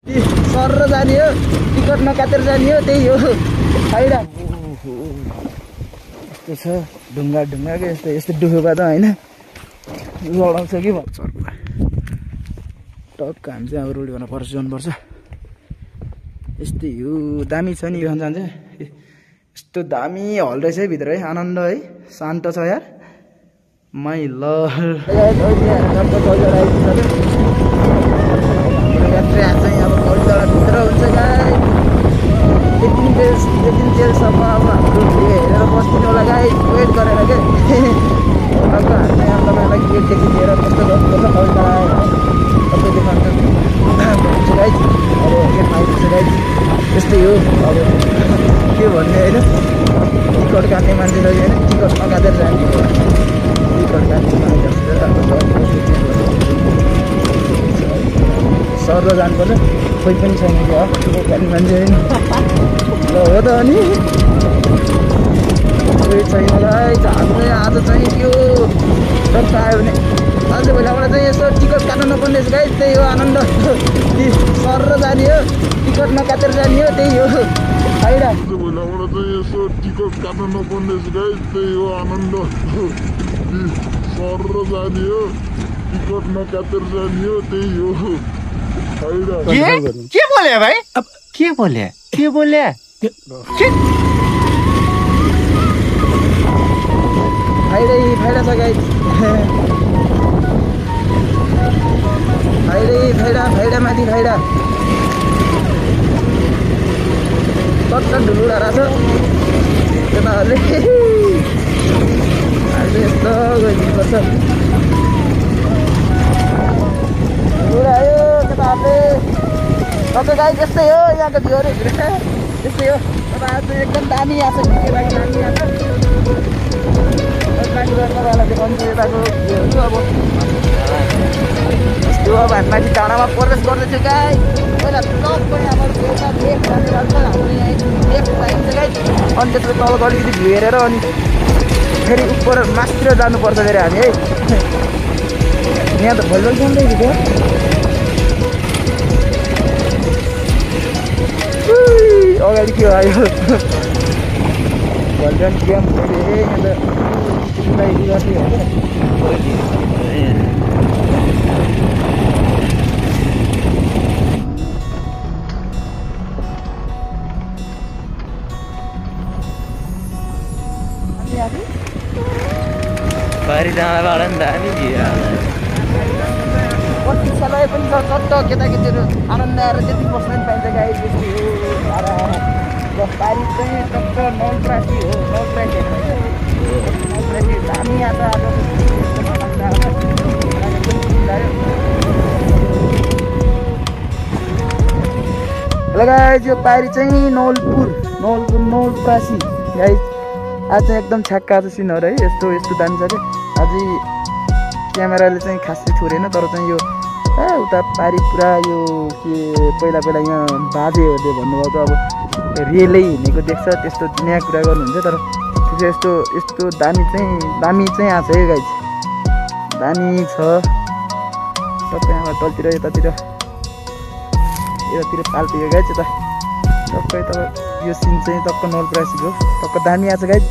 sir जाने हो ticket नकाटेर जाने हो त्यही हो फाइदा यस्तो छ ढुङ्गा के यस्तो डुबेको त होइन लडाउँछ कि भन्छ टक्क हामी चाहिँ अब रोड गर्न पर्छ जानुपर्छ यस्तै हो दामी छ नि यो जान्छ यस्तो दामी हल रहेछ है भित्र है आनन्द है शान्त छ यार माइ यात्रा चाहिँ अब भित्र हुन्छ गाई यति जेलसम्म अब हाम्रो हेरेर बस्दिनु होला गाई वेट गरेर के टक्क हामी यहाँ तपाईँलाई गेटदेखि लिएर कस्तो गर्नुपर्छ सबै देखाउँछ गाई अब यहाँ आइपुग्छ गाई त्यस्तै हो अब के भन्ने होइन टिकट काट्ने मान्छेलाई होइन टिकट नकाटेर जाने टिकट काट्ने सर जानुपर्छ कोही पनि छैन कि टिकट काट्ने मान्छे होइन ल हो त अनि कोही छैन भाइ हामीले आज चाहिँ त्यो टक्क आयो भने आज भोलिबाट चाहिँ यसो टिकट काट्नु नपर्ने गाई त्यही हो आनन्द सर जाने हो टिकट नकाटेर जाने हो त्यही हो फाइदा भोलिबाट चाहिँ यसो टिकट काट्नु नपर्ने गाई त्यही हो आनन्द सर जाने हो टिकट नकाटेर जाने हो त्यही हो फाइदा के बोले भाइ अब के बोले फाइदा छ गाई फाइदा माथि फाइदा कत्त ढुलुडा रहेछ केटाहरूले अहिले यस्तो गइदिनुपर्छ ढुलुडा आयो केटाहरूले टक्क गाई त्यस्तै हो यहाँको भ्यूहरू त्यस्तै हो तर आज एकदम दामी आएको छ के लागि दामी आएको तपाईँलाई देखाउँछु यताको भ्यूहरू अब यस्तो अब हामी माथि डाँडामा प्रवेश गर्दैछु गाई पहिला टक्कै हाम्रो एउटा लेक जाने गर्छ हाम्रो यहाँ लेक पाइन्छ गाई अनि त्यसपछि तलको अलिकति भ्यू हेरेर अनि फेरि उपर मास्तिर जानुपर्छ फेरि हामी है यहाँ त भलिबल खेल्दैछु क्या अगाडि के आयो भलिबल गेम खेलेँ यहाँ त बारी डाँडाबाट नि दामी भ्यू कति समय पनि छ चट्ट केटाकेटीहरू आनन्द आएर त्यति बस्न पनि पाइन्छ गाई त्यस्तै हो पारी चाहिँ टक्क नौलप्रासी हो नौलप्रासी दामी आज हेलो गाइज यो पारी चाहिँ नौलप्रासी गाइज आज चाहिँ एकदम छ्याक्का छ सिनहरू है यस्तो दामी छ क्या अझै क्यामेराले चाहिँ खासै छोडेन तर चाहिँ यो उता पारी पुरा यो के पहिला यहाँ बाजेहरूले भन्नुभएको अब रेलै हिँडेको देख्छ त्यस्तो नयाँ कुरा गर्नुहुन्छ तर त्यो यस्तो दामी चाहिँ आएको छ है गाइज दामी छ टक्क यहाँबाट तलतिर यतातिर पाल्टी हो गाइज यता टक्कै तपाईँ यो सिन चाहिँ टक्क नौलप्रासीको टक्क दामी आएको छ गाइज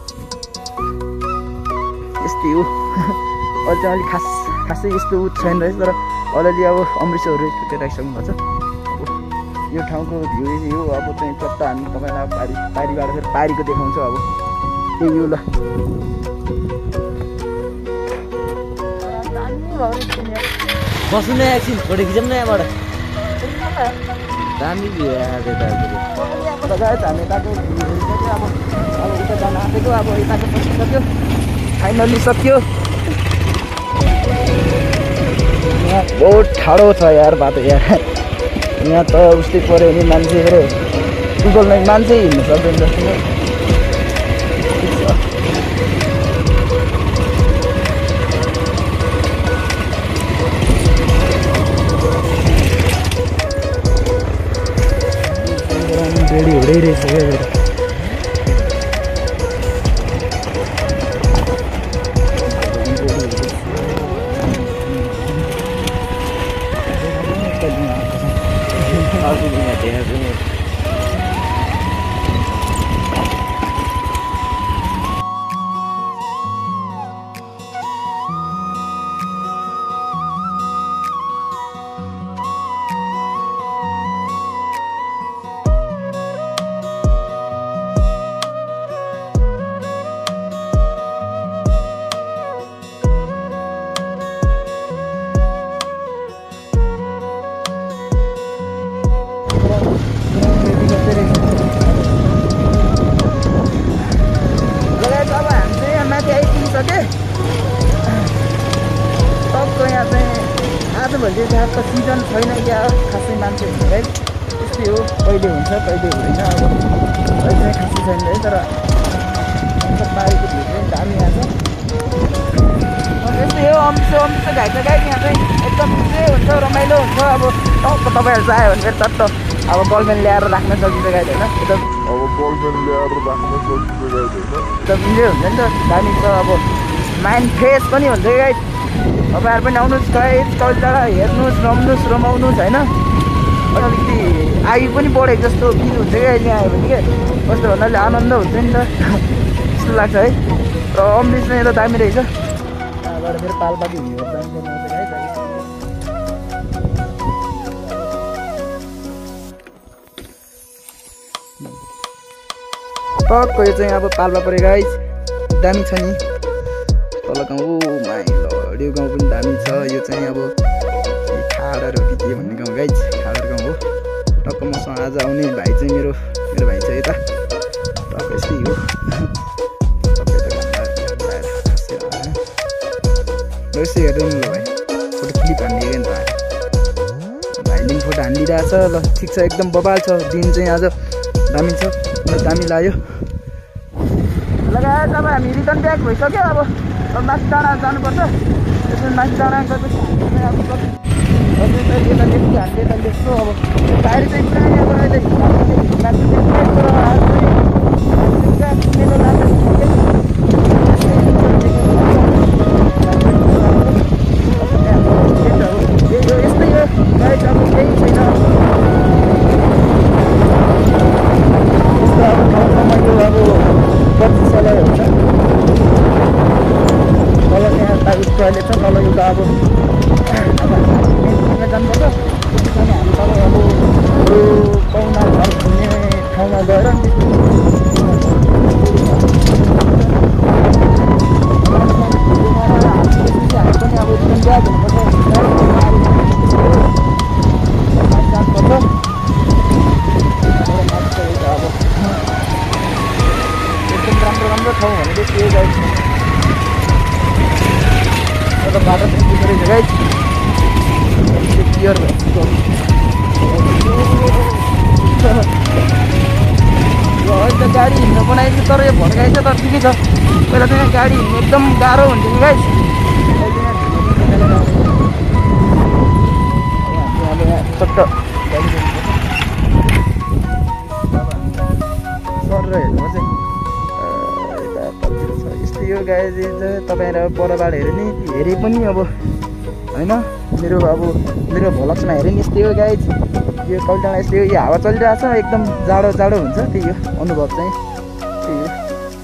यस्तै हो अहिले चाहिँ अलिक खासै यस्तो छैन रहेछ तर अलिअलि अब अमृतसरहरू छुट्टै राखिसक्नु भएको छ अब यो ठाउँको भ्यू यो अब चाहिँ टक्क हामी तपाईँलाई पारीबाट फेरि पारीको देखाउँछौँ अब त्यही हो ल बस्नु नै एकछिन फोटो खिचौँ न यहाँबाट दामी भ्यू आएको हामी यताको अब उता जान आँटेको अब यताको बसिसक्यो फाइनल्ली सक्यो यहाँ बहुत ठाडो छ यार बाटो यार यहाँ त उस्तै पऱ्यो भने मान्छेहरू गुगलमा मान्छे हिँड्नु सक्दैन जस्तो रेडी हुँदै रहेछ क्या फाल्तु दुनियाँ देखेको नि आजभोलि त सिजन छैन क्या खासै मान्छे है त्यस्तै हो कहिले हुन्छ कहिले हुँदैन अब अहिले चाहिँ खासै छैन है तर बारीको भिउ चाहिँ दामी आएको छ यस्तै हो अम्सो घाइते गाई यहाँ चाहिँ एकदम के हुन्छ रमाइलो हुन्छ अब टक्क तपाईँहरू चाहिँ आयो भने फेरि टट्ट अब बलमेन ल्याएर राख्न सकिन्छ गाई होइन एकदम एकदम इन्जोय हुन्छ नि त दामी छ अब माइन्ड फ्रेस पनि हुन्छ गाई तपाईँहरू पनि आउनुहोस् गाइस कवितालाई हेर्नुहोस् रमाउनुहोस् होइन अलिकति आयु पनि बढेको जस्तो फिल हुन्छ क्या यहाँ आयो भने क्या कस्तो भन्नाले आनन्द हुन्छ नि त त्यस्तो लाग्छ है र अमृत चाहिँ यता दामी रहेछ यहाँबाट फेरि पालपाती भ्यूहरू दामी बनाउँछ है टक्क यो चाहिँ अब पाल्पा पऱ्यो गाइस दामी छ नि तल गाउँ माइ लड यो गाउँ पनि दामी छ यो चाहिँ अब खाडर हो कि के भन्ने गाउँ गाइस खाडर गाउँ हो टक्क मसँग आज आउने भाइ चाहिँ मेरो भाइ छ यता टक्क यस्तै हो यसो हेर्नु ल भाइ फोटो क्लिप हानिदिएको नि त भाइले पनि फोटो हानिदिइरहेको छ ल ठिक छ एकदम बबाल छ दिन चाहिँ आज दामी छ दामी लाग्यो लगाएर अब हामी रिटर्न ब्याक भइसक्यो अब माथि डाँडा जानुपर्छ त्यसमा माथि डाँडा गएपछि यता लेख्छु हामीले यता लेख्छौँ अब बाहिर चाहिँ पुरा अब अहिले यस्तै हो गाइस अब केही छैन यस्तो अब ठाउँमा अब 25 सालै हुन्छ तल त्यहाँ टोइलेट छ तल एउटा अब जानुपर्छ त्यसपछि हामी तल अब पाहुना घर घुम्ने ठाउँमा गएर हामी पनि अब एकदम ब्याग हुनुपर्छ एकदम राम्रो ठाउँ भनेको त्यो गाइस बाटो पुग्दो रहेछ गाइस क्लियर भयो अहिले त गाडी हिँड्न बनाइन्छ तर यो भड्काइछ तर ठिकै छ पहिला चाहिँ गाडी हिँड्नु एकदम गाह्रो हुन्छ नि गाइस टक्क सर हेर्नु चाहिँ यस्तै हो गाइस तपाईँहरू परबाट हेरे पनि अब होइन मेरो भ्लग्समा हेऱ्यो नि यस्तै हो गाइस यो कवितामा यस्तै हो यो हावा चलिरहेको छ एकदम जाडो हुन्छ त्यही हो अनुभव चाहिँ त्यही हो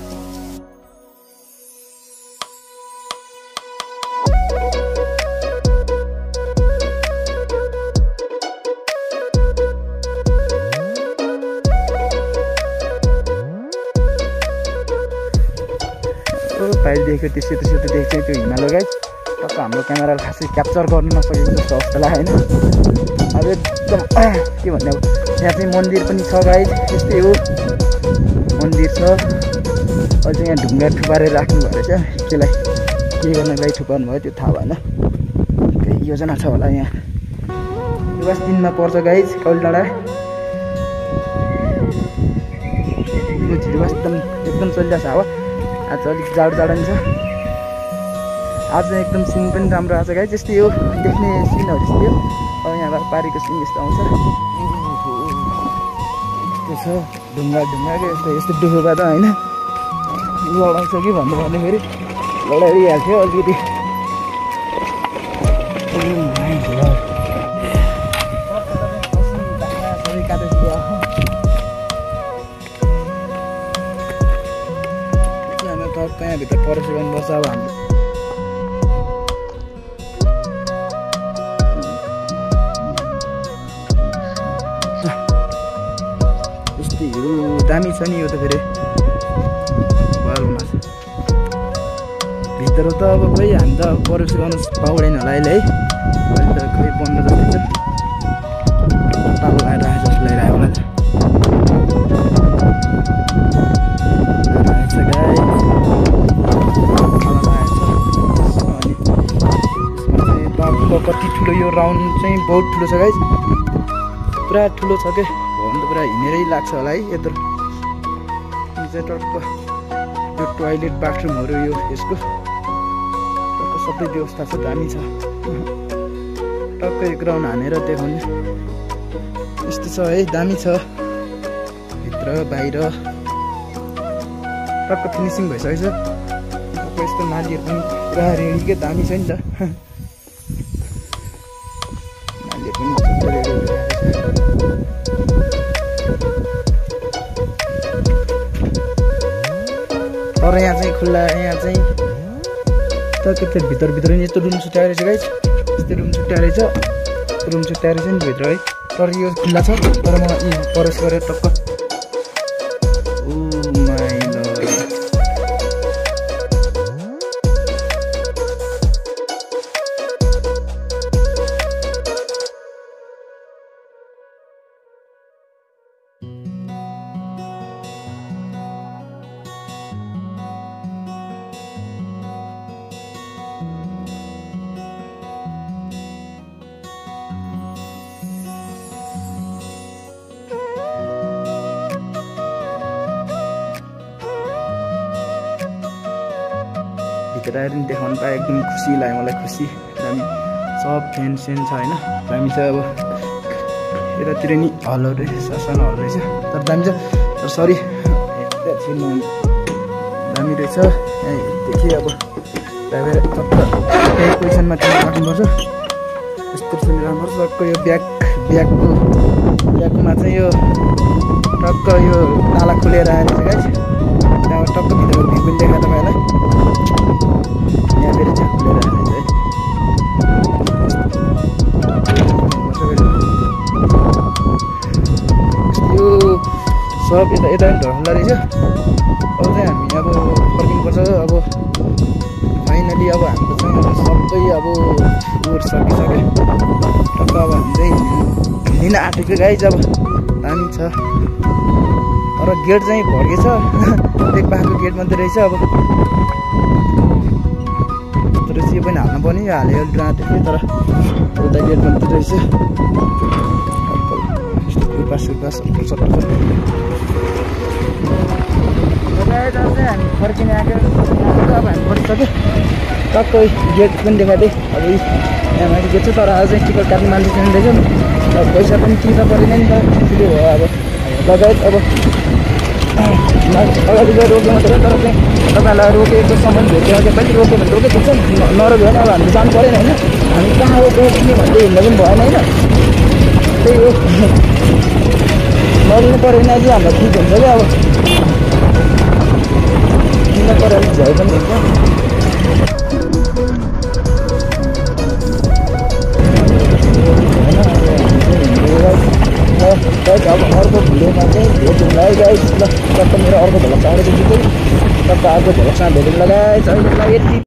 भाइ देखेको त्यो सेतो देख्छ त्यो हिमालय गाइस टक्क हाम्रो क्यामेराले खासै क्याप्चर गर्नु नसकेको जस्तो अवस्था लाग्यो होइन अब एकदम के भन्ने अब यहाँ चाहिँ मन्दिर पनि छ गाइस त्यस्तै हो मन्दिर छ अहिले चाहिँ यहाँ ढुङ्गा थुपारेर राख्नु भएको रहेछ त्यसलाई के गर्नलाई थुपार्नु भयो त्यो थाहा भएन केही योजना छ होला यहाँ बस दिनमा पर्छ गाइस कौलडाँडा बस एकदम चलिरहेको छ हावा आज अलिक जाडो नि छ आज एकदम सिन पनि राम्रो आएको छ गाइस त्यस्तै हो देख्ने सिनहरू यस्तै हो अब यहाँबाट पारीको सिन यस्तो आउँछ यस्तो छ ढुङ्गाको यस्तो डुबा त होइन लडाउँछ कि भन्नु पर्ने फेरि लडाइहाल्थ्यो अलिकति कसरी काटेपछि ल्याऊ हामी टक्क यहाँभित्र परेसी गर्नुपर्छ अब हाम्रो यस्तै दामी छ नि यो त फेरि घरमा भित्र त अब खोइ हामी त परेसी गर्नु पाउँदैन होला अहिले है अहिले त खोइ बन्द जस्तै छ तालो लगाएर आए जस्तो लगाइरहेको होला बाबुको कति ठुलो यो राउन्ड चाहिँ बहुत ठुलो छ गाइस पुरा ठुलो छ के भवन त पुरा हिँडेरै लाग्छ होला है यत्रो टक्क यो टोयलेट बाथरुमहरू यो यसको टक्क सबै व्यवस्था छ दामी छ टक्क एक राउन्ड हानेर देखाउने यस्तो छ है दामी छ भित्र बाहिर टक्क फिनिसिङ भइसकेछ टक्क यस्तो नालीहरू पनि पुरा रेडी के दामी छ नि त नालीहरू पनि रेडी तर यहाँ चाहिँ खुल्ला यहाँ चाहिँ टक्क भित्र नि यस्तो रुम छुट्याएर रहेछ गाइस यस्तो रुम छुट्याएर रहेछ नि भित्र है तर यो खुल्ला छ तर म प्रवेश गरेर टक्क भित्र आएर नि देखाउनु पाएँ एकदम खुसी लाग्यो मलाई खुसी दामी सब फ्यान सेन छ होइन दामी छ अब यतातिर नि हलहरू रहेछ सानो हल रहेछ तर दामी छ तर सरी छिर्नु दामी रहेछ यहाँदेखि अब त्यही पोजिसनमा चाहिँ राख्नुपर्छ यस्तो राख्नुपर्छ टक्क यो ब्यागमा चाहिँ यो टक्क यो ताला खोलेर आएर चाहिँ गाइस त्यहाँबाट टक्क भित्र भ्यू पनि देखा तपाईँलाई यहाँ फेरि चाहिँ खुलेर आएर यो सब यता यता पनि ढल्ला रहेछ अब चाहिँ हामी अब फर्किनुपर्छ अब फाइनली अब हाम्रो चाहिँ सबै अब टुर सकिसक्यो टक्क अब हामी चाहिँ हिँड्न आँटेको गाइस अब दामी छ तर गेट चाहिँ भड्केछ देखबाको गेट मात्रै रहेछ अब तर यो पनि हाल्नु पर्ने हाल्यो आँटेको थियो तर उता गेट मात्रै रहेछ हामी फर्किने आएको अब हामी फर्किसक्यो टक्क गेट पनि देखाएको थिएँ अब यहाँ माथि गेट छ तर आज चाहिँ टिकट काट्ने मान्छे छैन रहेछ अब पैसा पनि तिर्न परेन नि त ठुलो भयो अब लगायत अब अगाडि गएर रोक्यो मात्रै तर चाहिँ तपाईँहरूलाई रोकेको सामान भेट्यो कति रोक्यो भने रोक्यो ठिक छ नरोक्यो भने अब हामी जानु परेन होइन हामी कहाँ रोक्ने भन्दै हिँड्दा पनि भएन होइन त्यही हो नलिनु पऱ्यो भने अझै हामीलाई ठिक हुन्छ क्या अब किन पऱ्यो अलिक झ्याउ पनि हुन्छ अब अर्को भिडियोमा चाहिँ भेटौँला है गाइस ल टक्क मेरो अर्को भ्लग आउँदैछ टक्क अर्को भ्लगसँग भेटौँला गाइस अहिलेको लागि यति